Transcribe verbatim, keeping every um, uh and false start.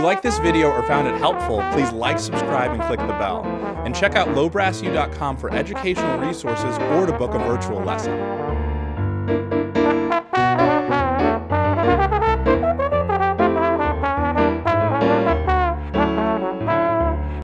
you like this video or found it helpful, please like, subscribe, and click the bell. And check out low brass u dot com for educational resources or to book a virtual lesson.